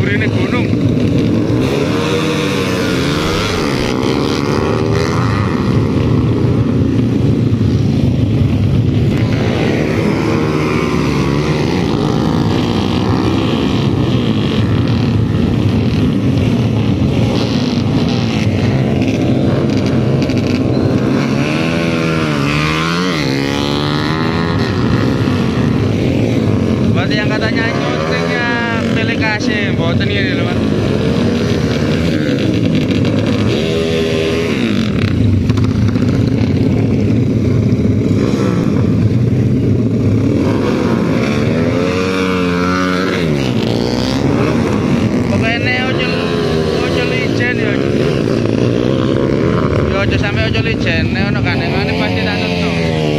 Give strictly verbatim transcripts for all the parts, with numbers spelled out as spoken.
burine gunung. Yang katanya syutingnya pilih kasih boten ini loh Mas. Pokoknya ojol ojol ijen ya. Ya aja sampai ojol ijen, nek ono kandhangane pasti tak tutno.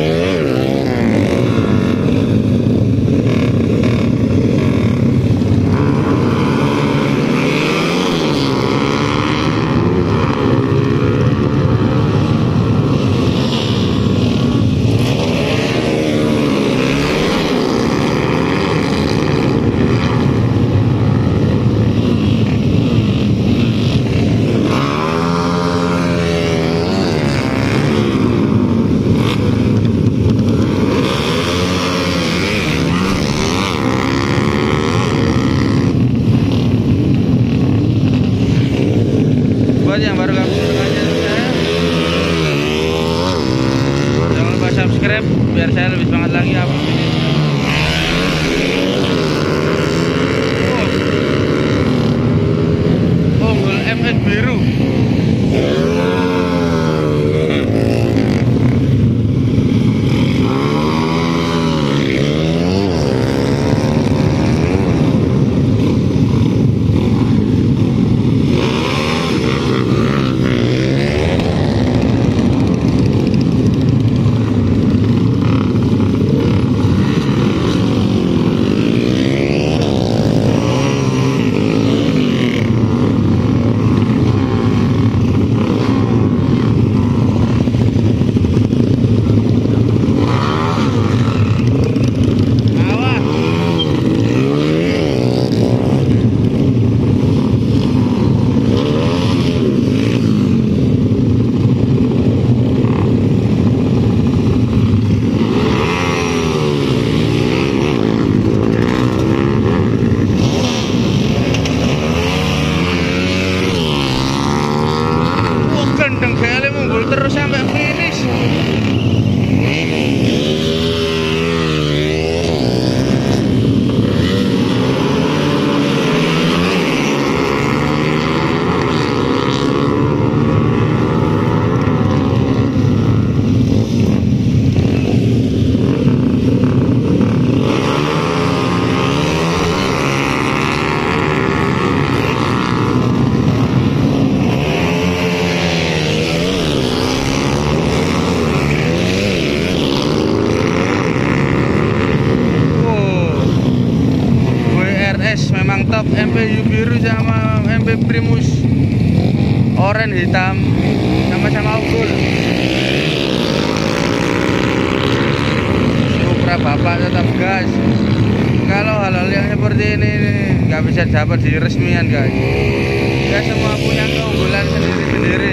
Yang baru gabung aja saya, jangan lupa subscribe biar saya lebih semangat lagi upload ini. Oh, Unggul M X biru. Gendeng kali munggul terus sampai finish. Memang top M P U biru sama M P Primus oranye hitam sama-sama unggul. Supra bapak tetap gas. Kalau hal-hal yang seperti ini nggak bisa dapat di resmian guys. Ya semua punya keunggulan sendiri-sendiri.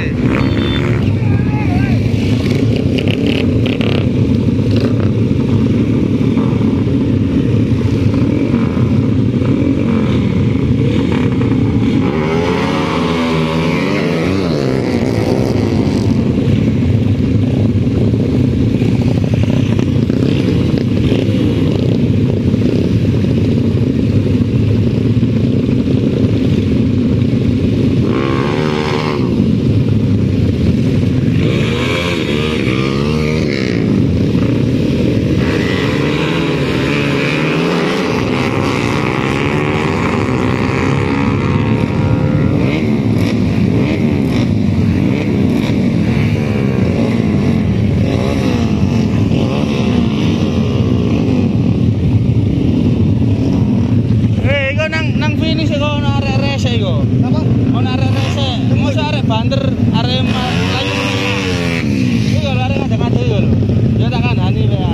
banter arep layu meneh. Iki lho arek ngadeg-ngadeg iki lho. Ya tak kandhani ya.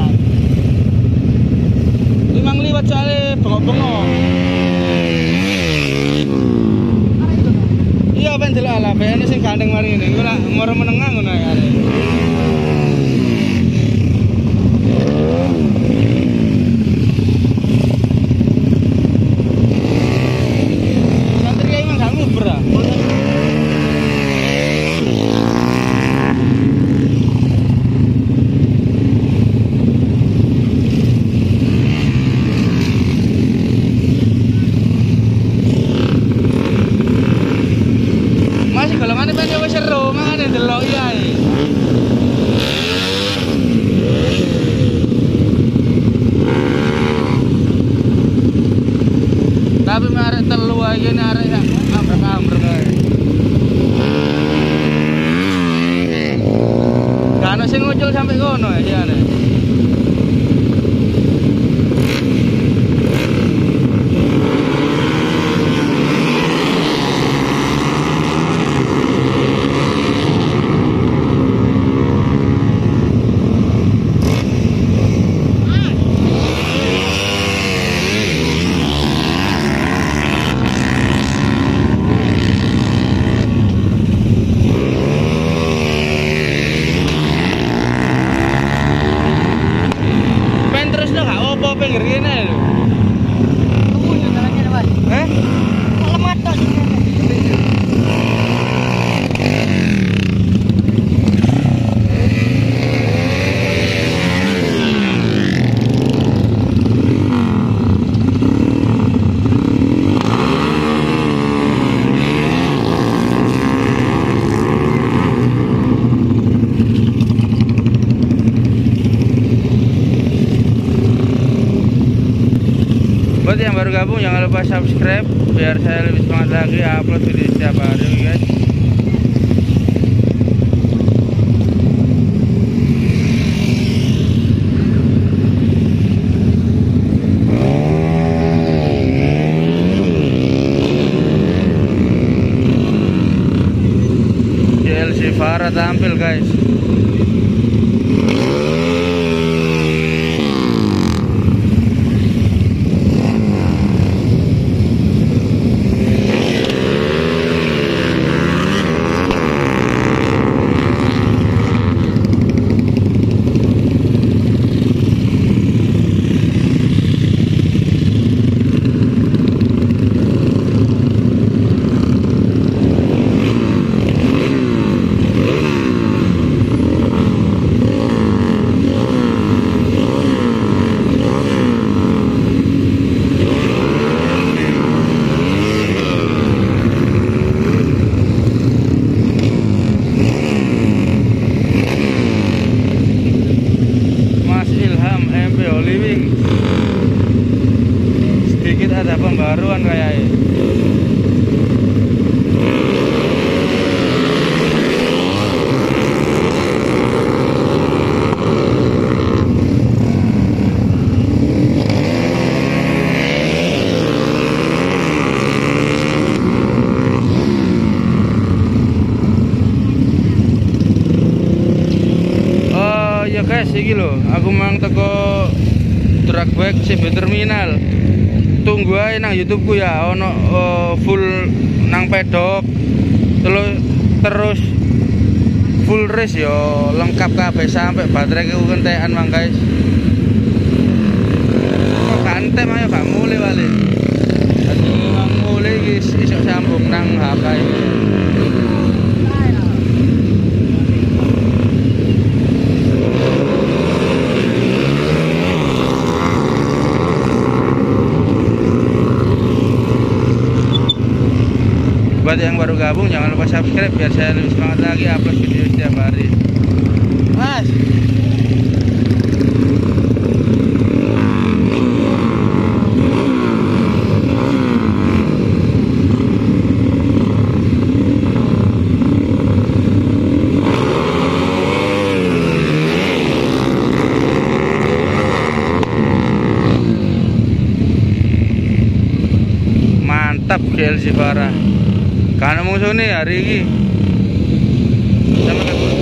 Iki mang liwat soalé bengok-bengok. coba ben delok ala bene sing gandeng mari ngene. Iku lak moro menengah ngono ya. Santri emang gak nguber ah. Masih golongan ini pengen seru, makanya delok ya. Tapi arek telu aja ini arek ya ambrek-ambrek kae. Gak ono sing ngucul sampai kono ya jane. Pinggir kene lho. Tunggu yo jalannya, Mas. Eh? Alamat tok. Buat yang baru gabung jangan lupa subscribe biar saya lebih semangat lagi upload video setiap hari guys. G L C Vara tampil guys. Sedikit ada pembaruan kayaknya. Oh ya guys, iki lho, aku mang teko Trackback C B Terminal. Tunggu aja nang YouTubeku ya, ono uh, full nang pedok, terus terus full race yo, lengkap kabeh sampai baterai ku kentekan mang guys. Kok kantem ayo gak mulai wale. Dadi mang mulai guys, iso sambung nang H P ini. Buat yang baru gabung jangan lupa subscribe biar saya lebih semangat lagi upload video setiap hari. Mas, mantap G L C Vara. Karena musuh nih hari ini sama